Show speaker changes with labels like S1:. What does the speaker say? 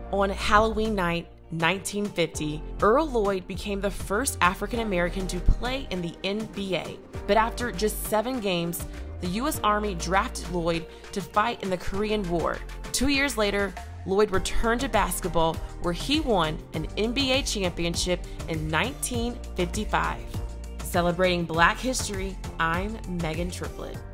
S1: On Halloween night, 1950, Earl Lloyd became the first African American to play in the NBA. But after just 7 games, the U.S. Army drafted Lloyd to fight in the Korean War. 2 years later, Lloyd returned to basketball, where he won an NBA championship in 1955. Celebrating Black history, I'm Megan Triplett.